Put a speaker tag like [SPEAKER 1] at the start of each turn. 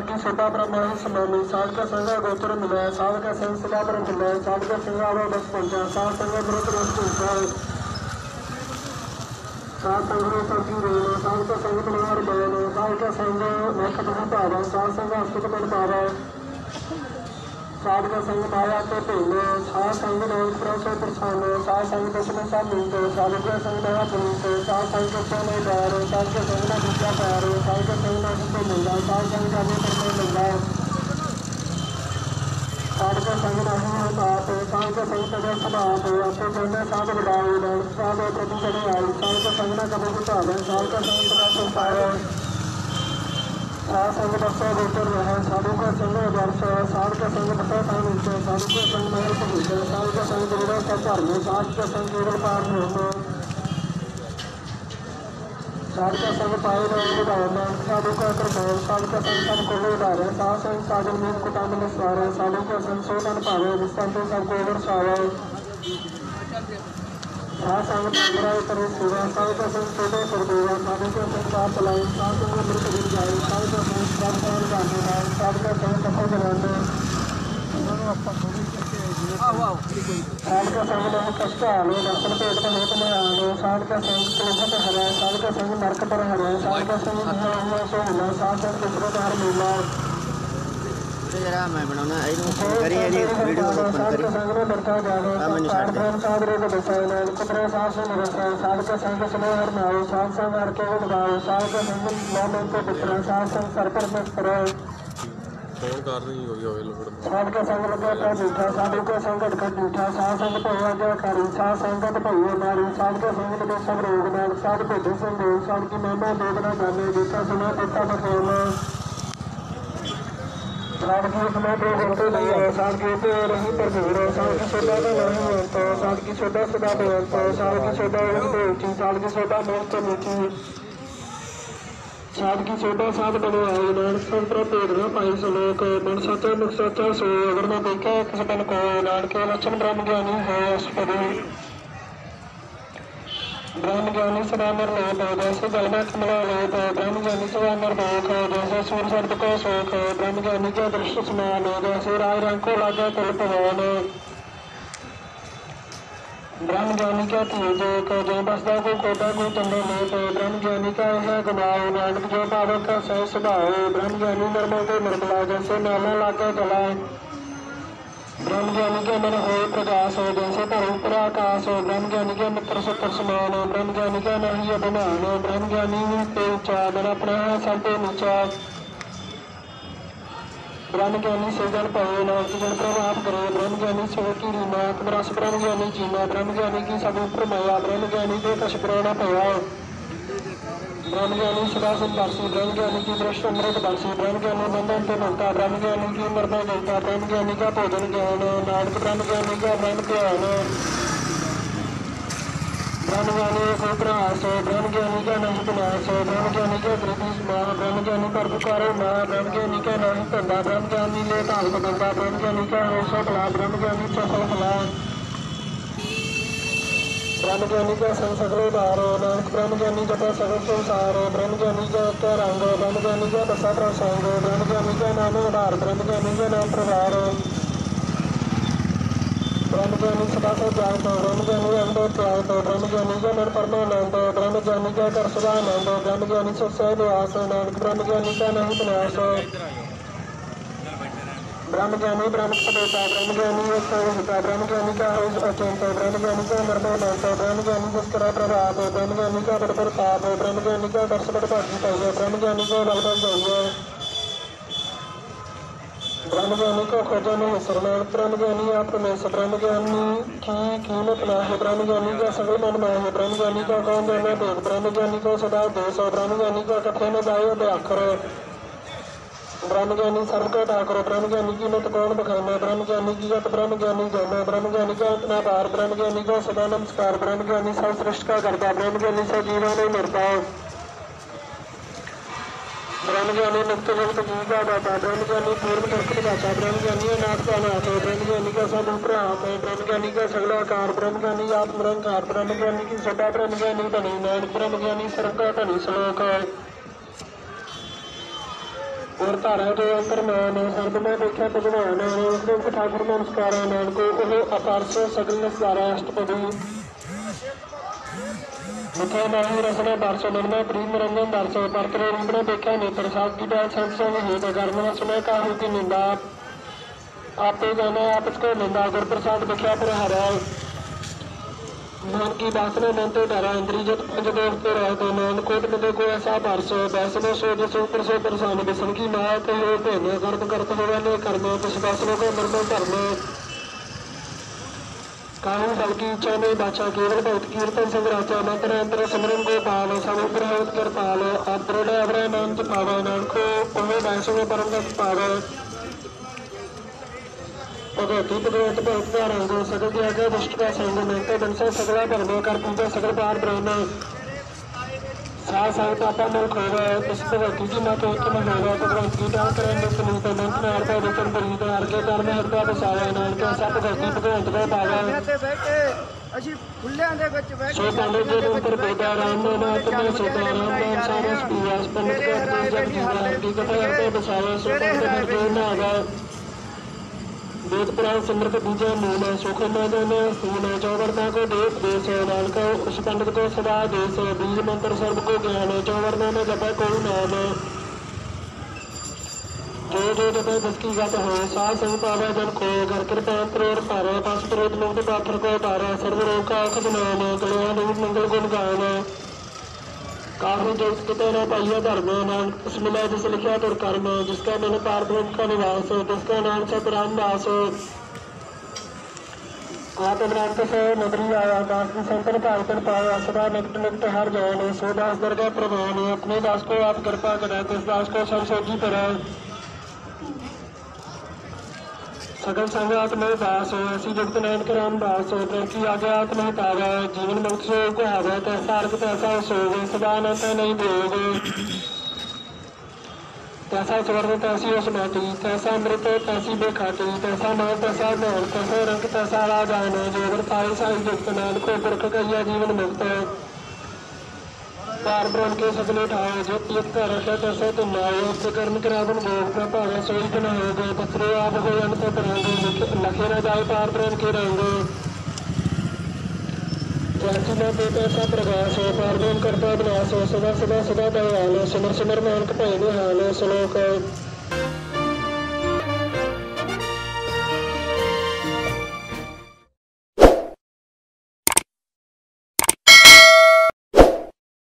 [SPEAKER 1] की सोटा ब्रह्मा समामी साध का संग गोचर मिला साध का संग सदा पर मिला साध का संग आवा बस पहुंचा साध संग मृत रस पहुंचा साध संग सब्जी रोना साध का संग मनोहर बयाना साध का संग नख पावा साध संग अस्तित्व मन पावा साध का संग माया के भेले साध संग नाम प्रसो प्रसन्न साध संग दशम सामित साध का संग नया पुनीत साध संग कच्चा नहीं बैर साध का संग ना दूसरा पैर साध का संग ना सुतो मिला साध संग का भी करने मिला साध का संग नहीं है बाप साध का संग तजा सबाप आपको कहना साध बढ़ाओ साध प्रभु करे आई साध का संग ना कभी कुछ साध का संग तजा संसार साध संग बसा गोचर रहा साधु का संग वर्ष साध का संग बसा था नीचे साधु का संग महल पहुंचे साधु का संग गुरुड़ा सब धर्म साध का संग केवल पार होना साध का संग पाए रहे उदाहरण साधु का प्रभाव साध का संग सब को उदाहरण साध संग साधन में कुटाम में स्वार साधु का संग सोतन पावे विस्तार सबको वर्षावे साध संग पागरा उतर सुरा साध का संग छोटे सरदेवा साधु का संग साथ चलाए साध संग मृत गिर जाए साध का संग साध संग जाने साध का संग सफल बनाने साध का संग नहीं कष्ट आने दर्शन पेट में होत में आने साध का संग क्रोधत हरा साध का संग नरक पर हरा साध का संग हुआ सो मिला साध संग दूसरे तार मिला
[SPEAKER 2] जरा मैं बनाना करी वीडियो
[SPEAKER 1] साध का संग में बढ़ता जाए साध रे को बसाए कुतरे साध से निरसाए साध का संग समय हर नाओ साध संग हर के उड़वाओ साध का संग नौ को पुत्र साध संग सर पर मत करो
[SPEAKER 3] फोन कर रही हो
[SPEAKER 1] साध का संग लगा था झूठा साधु का संग अटकट झूठा साध संग भैया क्या करी साध संगत भैया मारी साध का संग में सब रोग नाग साध भेजे संदेह साध की महिमा देखना जाने देता सुना देता बखेना साध की समय पे होते नहीं है साध के होते रही पर भूरो साध की सोदा का नहीं होता साध की सोदा सदा बेहतर साध की सोदा उठते ऊंची साध की सोदा मोह तो नीची साध की सोदा साध बने आए नानक संत भेद न पाई सलोक मन साचा मुख साचा सो अगर मैं देखा किस बन को नानक के लक्षण ब्रह्म ज्ञानी है अस्पदी ब्रह्म ज्ञानी सदा नर लोक जैसे जल में कमला लोक ब्रह्म ज्ञानी सदा नर लोक जैसे सूर्य सर्प को शोक ब्रह्म ज्ञानी के दृश्य समान जैसे राय रंग को लागे कुल पवन ब्रह्म ज्ञानी का तेज जो बसदा को कोटा को चंद्र लोक ब्रह्म ज्ञानी का है गुनाह नानक जो पावक का सह स्वभाव ब्रह्म ज्ञानी निर्मल को निर्मला जैसे नाला लागे जला ब्रह्म ज्ञानी के मन हो प्रकाश हो जैसे धर्म पर आकाश हो ब्रह्म ज्ञानी के मित्र सत्र समान ब्रह्म ज्ञानी का नहीं अभिमान ब्रह्म ज्ञानी पे ऊंचा मन अपना है सब पे नीचा ब्रह्म ज्ञानी से जन पाए नाम जन प्रभाव करे ब्रह्म ज्ञानी से की रीना रस ब्रह्म ज्ञानी जीना ब्रह्म ज्ञानी की सब ऊपर माया ब्रह्म ज्ञानी के कश प्रेरणा पाया ब्रह्म ज्ञानी सदा सुंदरसी ब्रह्म ज्ञानी की दृष्ट अमृत बरसी ब्रह्म ज्ञानी बंधन पे बनता ब्रह्म ज्ञानी की मरदा गलता ब्रह्म ज्ञानी का भोजन ज्ञान नानक ब्रह्म ज्ञानी का ब्रह्म ज्ञान ब्रह्म ज्ञानी को प्रयास ब्रह्म ज्ञानी का नहीं विनाश ब्रह्म ज्ञानी के वृद्धि समाह ब्रह्म ज्ञानी पर पुकारो माँ ब्रह्म ज्ञानी का नहीं धंधा ब्रह्म ज्ञानी ले काल बदलता ब्रह्म ज्ञानी का हो सफला ब्रह्म ज्ञानी सफल फला ब्रह्म ज्ञानी का संसगलो धारो नानक ब्रह्म ज्ञानी जपा सगल संसार ब्रह्म ज्ञानी का क्या रंग ब्रह्म ज्ञानी का दशा प्रसंग ब्रह्म ज्ञानी का नाम उदार ब्रह्म ज्ञानी का नाम प्रभार ब्रह्म ज्ञानी सदा से जागत ब्रह्म ज्ञानी अंधो त्यागत ब्रह्म ज्ञानी का मन परमानंद ब्रह्म ज्ञानी का कर सदानंद ब्रह्म ज्ञानी सत्सय निवास नानक ब्रह्म ज्ञानी का नहीं विनाश ब्रह्म ज्ञानी ब्रह्म सदेता ब्रह्म ज्ञानी होता ब्रह्म ज्ञानी का अचिंत ब्रह्म ज्ञानी का निर्मलंत ब्रह्म ज्ञानी दुष्करा प्रभाव ब्रह्म ज्ञानी का बड़ प्रताप ब्रह्म ज्ञानी का दर्श बड़ भागी पाइए ब्रह्म ज्ञानी को लगभग जाइए ब्रह्म ज्ञानी को खोजो नहीं शरण ब्रह्म ज्ञानी आप परमेश्वर ब्रह्म ज्ञानी की कीमत ना है ब्रह्म ज्ञानी का सगल मन में है ब्रह्म ज्ञानी का कौन जाना भेद ब्रह्म ज्ञानी को सदा देश ब्रह्म ज्ञानी का कथे न जाए व्याखर ब्रह्म ज्ञानी सर्व का ठाकुर ब्रह्म ज्ञानी की मत कौन बखाना ब्रह्म ज्ञानी की गत ब्रह्म ज्ञानी जाना ब्रह्म ज्ञानी का इतना पार ब्रह्म ज्ञानी का सदा नमस्कार ब्रह्म ज्ञानी सब सृष्टि का करता ब्रह्म ज्ञानी से जीवा नहीं मरता ब्रह्म ज्ञानी मुक्त मुक्त जी का दाता ब्रह्म ज्ञानी पूर्ण करके दाता ब्रह्म ज्ञानी नाथ का नाथ है ब्रह्म ज्ञानी का सब ऊपर आप है ब्रह्म ज्ञानी का सगलाकार ब्रह्म ज्ञानी आत्मरंकार ब्रह्म ज्ञानी की सदा ब्रह्म ज्ञानी धनी नानक ब्रह्म ज्ञानी सर्व का धनी श्लोक है और धारा जो अंतरमान सर्व में देखा भगवान नानक ठाकुर नमस्कार नानक ओह अपारस सगल नसारा अष्टपदी मिठा माही रसना दर्शो निर्मा प्रीम रंजन दर्शो परतरे रूपना देखा नेत्र सात की बात संसंग हेत कर्म सुना काहू की निंदा आपे जाना आप इसको निंदा गुर प्रसाद देखा पर हरा मन की वासना मन तो डरा इंद्री जत पंच दोष तो रह तो नान कोट मिले को ऐसा परसो वैसनो सो जसो परसो परसान बिसन की मात हो भेने कर्म करत हो वाले कर्म कुछ वासनों को मर्म धर्म काहू बल की इच्छा में बाचा केवल भक्त कीर्तन संग्राचा मंत्र अंतर सिमरन को पाल सब प्रहत कर पाल आप दृढ़ अवरय नाम पावा नानको ओहे वैसो में परम गत पावा भगवती भगवत भगत का रंग सकल त्याग दुष्ट का संग मिलते बनसा सगला भरना कर पूजा सकल पार ब्रह्म साथ साथ आपा मूल खोगा इस भगवती की मत उत्तम होगा भगवंत की डाल करें सुनीत मंत्र नारदा वचन परीत अर्घ्य कर्म हरता बसावा नानक ऐसा भगवती भगवंत का पावा
[SPEAKER 2] ਅਸੀਂ ਖੁੱਲਿਆਂ ਦੇ ਵਿੱਚ ਬੈਠ
[SPEAKER 1] ਸੋ ਪੰਡਿਤ ਜੀ ਦੇ ਉੱਪਰ ਬੇਦਾ ਰਾਮ ਨਾਮ ਤੇ ਸੋਤਾ ਰਾਮ ਨਾਮ ਸਾਰਸ ਪੀਆਸ ਪੰਡਿਤ ਕੇ ਅਰਥ ਜਗ ਜੀਵਾ ਦੀ ਕਥਾ ਹਰਤਾ ਬਸਾਵਾ ਸੋ ਪੰਡਿਤ ਜੀ ਨੇ ਆਗਾ वेद पुराण सिमरत पूजा मूल सुख न जाने सून चौवर्णा को देश देश नानक उस पंडित को सदा देश बीज मंत्र सर्व को ज्ञान चौवर्णा में जपे कोई नाम जो जो जपे जिसकी गत हो सा संग पावे जन को घर कृपांतर और पारा पास प्रेत मुक्त पाथर को पारा सर्व रोग का अखद नाम कल्याण मंगल गुण गान काफी जोत किते न पाइया धर्म नानक किस मिला जिस लिखा तुर कर्म जिसका मन पार ब्रह्म का निवास जिसका नाम सतराम दास आत्मरात से नगरी आया दास की संतन भागतन पाया सदा निकट निकट हर जान सो दास दरगाह प्रधान अपने दास को आप कृपा करे तिस दास को सब सोची पर सकल संग आत्म दास हो ऐसी जगत नानक राम दास हो की आगे आत्म हितावा जीवन मुक्त से को हावे तैसा अर्थ तैसा सोग सदा अनंत नहीं भोग तैसा स्वर्ण तैसी उसमाती तैसा अमृत तैसी बेखाती तैसा मान तैसा मान तैसा रंग तैसा राजान जोगर ताई साई जगत नानक पुरख कहिया जीवन मुक्त पार ब्रह्म के सगले ठाए जो तीर्थ का रखे तैसे तुम आए उसके कर्म करावन भोग का भावे सोई न हो गए पथरे आप हो अंत तरंग लखे न जाए पार ब्रह्म के रंग जैसी न दे तैसा प्रकाश हो पार ब्रह्म करता विनाश हो सदा सदा सदा दयाल सिमर सिमर नानक भय निहाल श्लोक